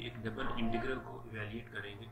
एक double integral को evaluate करेंगे।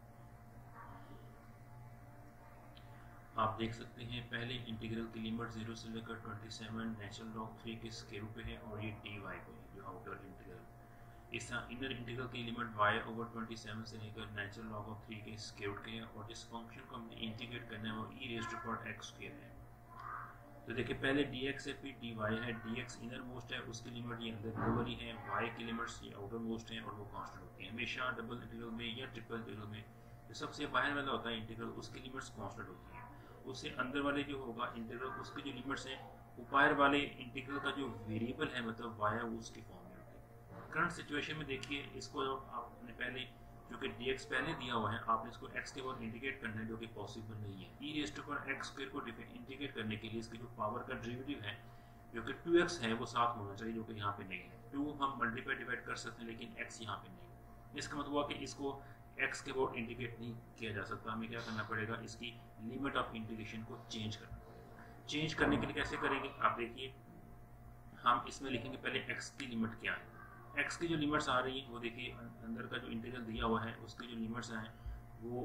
आप देख सकते हैं पहले इंटीग्रल की लिमिट 0 से लेकर 27 नेचुरल लॉग 3 के स्क्वायर रूट पे है और ये dy पे है जो आउटर इंटीग्रल। इस तरह इनर इंटीग्रल की लिमिट y/27 से लेकर नेचुरल लॉग ऑफ 3 के स्क्वायर रूट के है और जिस फंक्शन को हमने इंटीग्रेट करना है वो e⁻x² है। तो देखिए पहले dx है फिर dy है। dx इनर मोस्ट है, उसकी लिमिट ये अंदर दो वाली है, y की लिमिट्स ये आउटर मोस्ट है और वो कांस्टेंट होती है। हमेशा डबल इंटीग्रल में या ट्रिपल इंटीग्रल में जो सबसे बाहर वाला होता है इंटीग्रल उसकी लिमिट्स कांस्टेंट होती है। उससे अंदर वाले जो होगा इंटीग्रल उसकी जो लिमिट्स हैं ऊपर वाले इंटीग्रल का जो वेरिएबल है मतलब y है वो उसकी फॉर्म में होती है। करंट सिचुएशन में देखिए इसको आपने पहले जो कि dx पहले दिया हुआ है आपने इसको x के बाद इंटीग्रेट करना है जो कि पॉसिबल नहीं है। e⁻x² को इंटीग्रेट करने के लिए इसकी जो पावर का डेरिवेटिव है जो कि 2x है वो साथ होना चाहिए जो कि यहाँ पे नहीं है। 2 हम मल्टीप्लाई डिवाइड कर सकते हैं लेकिन x यहाँ पे नहीं है। इसका मतलब हुआ कि इसको x के बाद इंटीग्रेट नहीं किया जा सकता। हमें क्या करना पड़ेगा, इसकी लिमिट ऑफ इंटीग्रेशन को चेंज करना पड़ेगा। चेंज करने के लिए कैसे करेंगे आप देखिए, हम इसमें लिखेंगे पहले x की लिमिट क्या है। x की जो लिमिट्स आ रही है वो देखिए अंदर का जो इंटीग्रल दिया हुआ है उसकी जो लिमिट्स हैं वो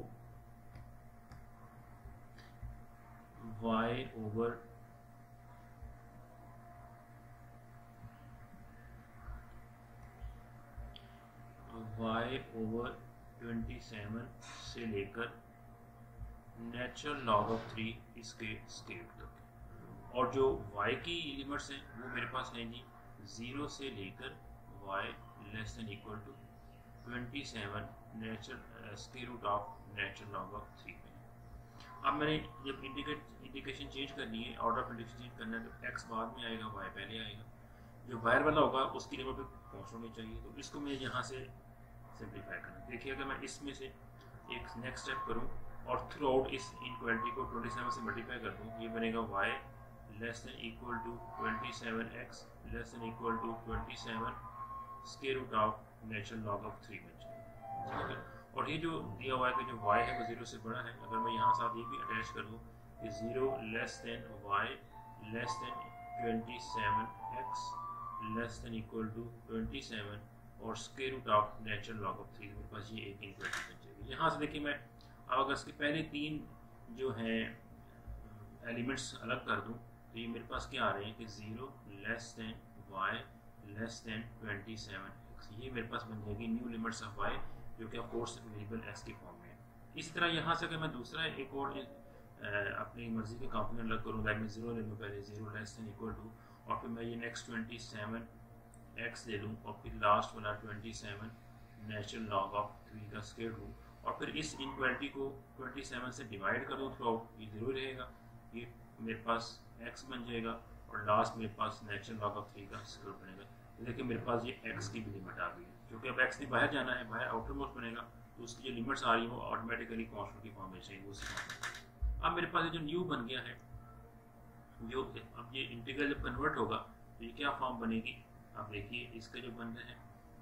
y/27 से लेकर नेचुरल लॉग ऑफ 3 इसके स्क्वायर तक। और जो y की लिमिट्स हैं वो मेरे पास है जी 0 से लेकर y less than equal to 27 natural square root of natural log of 3 में। अब मैंने जब इंटीग्रेशन चेंज करनी है, ऑर्डर ऑफ इंटीग्रेशन चेंज करना है तो x बाद में आएगा y पहले आएगा। जो बाहर वाला होगा उसकी लिमिट पे पहुंचना नहीं चाहिए तो इसको मैं यहाँ से सिंप्लीफाई करना। देखिए अगर मैं इसमें से एक नेक्स्ट स्टेप करूँ और थ्रू आउट इस इनक्वालिटी को 27 से मल्टीप्लाई कर दूँ, ये बनेगा y less than equal to 27x less than equal to 27 square root of natural log of 3 बन जाएगा। ठीक है, और ये जो दिया हुआ है कि जो y है वो 0 से बड़ा है, अगर मैं यहाँ साथ ये भी अटैच कर दूँ कि 0 less than y less than 27x less than equal to 27 और square root of natural log of 3, मेरे पास ये एक इनक्वालिटी बन जाएगी। यहाँ से देखिए मैं अब अगर इसके पहले तीन जो हैं एलिमेंट्स अलग कर दूँ तो ये मेरे पास क्या आ रहे हैं कि 0 less than y less than 27x, ये मेरे पास बन जाएगी न्यू लिमिट्स ऑफ y जो कि ऑफकोर्स वेरिएबल x की फॉर्म में है। इसी तरह यहाँ से अगर मैं दूसरा एक और अपनी मर्जी के कंपोनेंट अलग करूँ, दैट मीन 0 ले लूँ पहले 0 लेस देन इक्वल टू और फिर मैं ये नेक्स्ट 27x ले लूँ और फिर लास्ट वाला 27 नेचुरल लॉग ऑफ 3 का स्क्वायर रूट और फिर इस इनक्वालिटी को 27 से डिवाइड कर दूँ थ्रू आउट, ये 0 रहेगा, ये मेरे पास x बन जाएगा और लास्ट मेरे पास नेचुरल लॉग ऑफ 3 का स्क्वायर रूट बनेगा। तो देखिए मेरे पास ये x की भी लिमिट आ गई है, क्योंकि अब x ने बाहर जाना है, बाहर आउटर मोस्ट बनेगा तो उसकी जो लिमिट्स आ रही है वो ऑटोमेटिकली कांस्टेंट की फॉर्म में चाहिए उसी। अब मेरे पास ये जो न्यू बन गया है, जो अब ये इंटीग्रल जब कन्वर्ट होगा तो ये क्या फॉर्म बनेगी, आप देखिए इसका जो बन रहा है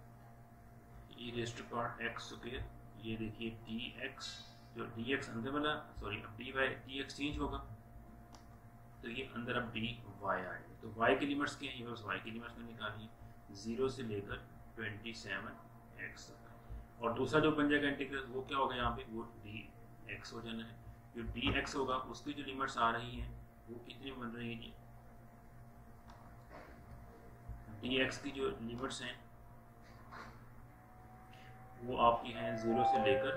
e⁻x², ये देखिए dx, जो dx अंदर वाला सॉरी अब dx चेंज होगा तो ये अंदर अब dy आएगा। तो y की लिमिट्स क्या है, ये बस y की लिमिट्स में निकाली है 0 से लेकर 27x तक। और दूसरा जो बन जाएगा इंटीग्रल वो क्या होगा, यहाँ पे वो dx हो जाना है। जो dx होगा उसकी जो लिमिट्स आ रही हैं वो कितनी बन रही है, dx की जो लिमिट्स हैं वो आपकी हैं 0 से लेकर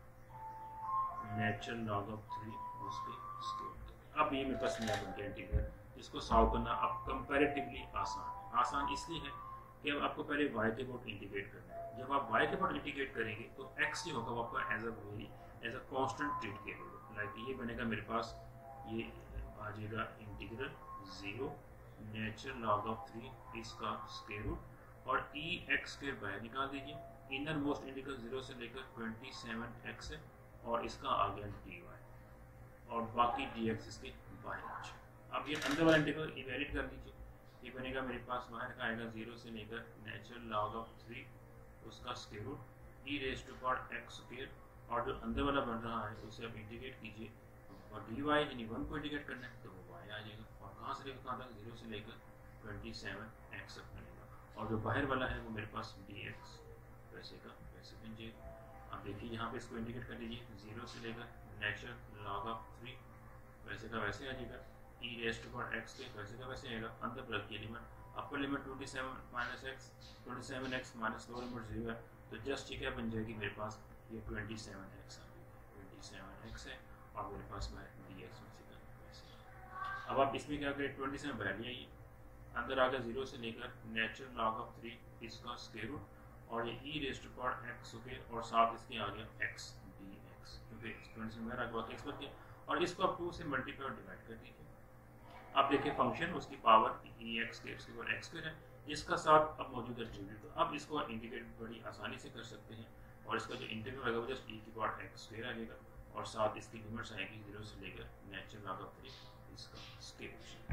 नेचुरल लॉग ऑफ 3 उसके स्क्वायर तक। अब ये मेरे पास नया बन गया इंटीग्रल, इसको सॉल्व करना अब कंपैरेटिवली आसान इसलिए है कि अब आपको पहले y के बोर्ड इंटीग्रेट करना है। जब आप y के बोर्ड इंटीग्रेट करेंगे तो x जो होगा वो आपका एज अ कांस्टेंट ट्रीट किया जाएगा। लाइक ये बनेगा मेरे पास, ये आ जाएगा इंटीग्रल 0 नेचुरल लॉग ऑफ 3 इसका स्क्वायर रूट और e⁻x² बाहर निकाल दीजिए, इनर मोस्ट इंटीग्रल 0 से लेकर 27x है और इसका आ गया dy और बाकी dx इसके बाहर आ जाए। अब ये अंदर वाला इंटीग्रल इवेल्यूएट कर लीजिए, ये बनेगा मेरे पास बाहर का आएगा 0 से लेकर नेचुरल लॉग ऑफ 3 उसका स्क्वायर रूट e⁻x² और जो अंदर वाला बन रहा है उसे आप इंटीग्रेट कीजिए और dy यानी 1 को इंटीग्रेट करना है तो वो y आ जाएगा और कहाँ से लेकर कहाँ तक 0 से लेकर 27x तक बनेगा और जो बाहर वाला है वो मेरे पास dx वैसे का वैसे बन जाएगा। अब देखिए यहाँ पे इसको इंडिकेट कर लीजिए, 0 से लेकर नेचुरल लॉग ऑफ 3 वैसे का वैसे आ जाएगा, e raise to power x के वैसे का वैसे आएगा। अंदर प्लग की limit, upper limit 27 minus x, 27x minus lower limit 0 है, तो जस्ट ये क्या बन जाएगी मेरे पास, ये 27x आ जाएगी, 27x है और मेरे पास में dx वैसे का वैसे। अब आप इसमें क्या करें, 27 बाहर ले आइए, अंदर आ गया 0 से लेकर नेचुरल लॉग ऑफ 3 इसका स्क्वायर रूट, और ये e raise to power x हो गया और साथ इसके आ गया x dx, क्योंकि 27 बाहर आ गया x बच गया, और इसको आप 2 से मल्टीप्लाई और डिवाइड कर दीजिए। अब देखिए फंक्शन उसकी पावर ई एक्स के पावर एक्स स्क्वायर है, इसका साथ अब मौजूद है डिस्ट्रीब्यूट, तो अब इसको इंटीग्रेट बड़ी आसानी से कर सकते हैं, और इसका जो इंटीग्रल आएगा वो जस्ट ई की पावर एक्स स्क्वायर आ जाएगा, और साथ इसकी लिमिट्स आएगी 0 से लेकर नेचुरल लॉग ऑफ 3 इसका स्क्वायर।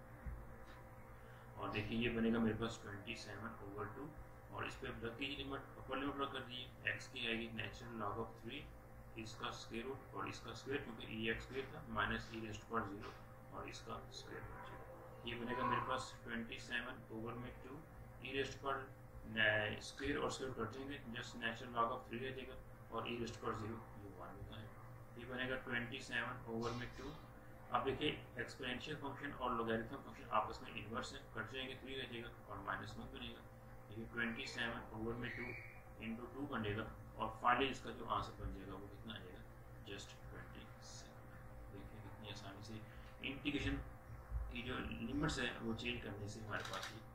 और देखिए ये बनेगा मेरे पास 27/2, और इस पर प्लग की लिमिट, अपर लिमिट प्लग कर दीजिए, एक्स की आएगी नेचुरल लॉग ऑफ 3 इसका स्क्वायर रूट और इसका स्क्वायर, क्योंकि ई एक्स स्क्वायर था, minus e raise to power 0 और इसका स्क्वायर बन जाएगा। ये बनेगा मेरे पास 27/2 e raise to power square और स्क्वायर कट जाएंगे, जस्ट नेचुरल लॉग ऑफ 3 रह जाएगा, और ई रेज़ टू पावर 0 ये 1 होता है। ये बनेगा 27/2। अब देखिए एक्सपोनेंशियल फंक्शन और लॉगरिथम फंक्शन आपस में इन्वर्स है, कट जाएंगे, 3 रह जाएगा और -1 बनेगा। ये 27/2 इंटू 2 बनेगा, और फाइनली इसका जो आंसर बन जाएगा वो कितना आ जाएगा, जस्ट 27। देखिए कितनी आसानी से इंटीग्रेशन की जो लिमिट्स है वो चेंज करने से हमारे पास ये